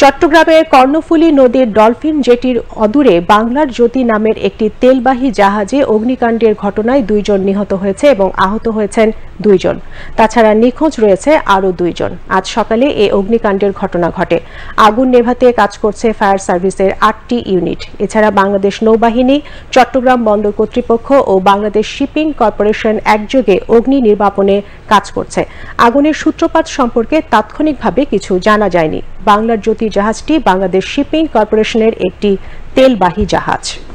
চট্টগ্রামের কর্ণফুলী নদীর ডলফিন জেটির অদূরে বাংলার জ্যোতি নামের একটি তেলবাহী জাহাজে অগ্নিকাণ্ডের ঘটনায় 2 জন নিহত হয়েছে এবং আহত হয়েছেন 2 জন। তাছাড়া নিখোঁজ রয়েছে আরও 2 জন। আজ সকালে এই অগ্নিকাণ্ডের ঘটনা ঘটে। আগুন নেভাতে কাজ করছে ফায়ার সার্ভিসের 8টি ইউনিট। এছাড়া বাংলাদেশ নৌবাহিনী, চট্টগ্রাম বন্দর কর্তৃপক্ষ ও বাংলাদেশ শিপিং কর্পোরেশন একযোগে অগ্নি নির্বাপনে কাজ করছে। আগুনের সূত্রপাত সম্পর্কে তাৎক্ষণিকভাবে কিছু জানা যায়নি। বাংলার জ্যোতি জাহাজটি বাংলাদেশ শিপিং কর্পোরেশনের একটি তেলবাহী জাহাজ।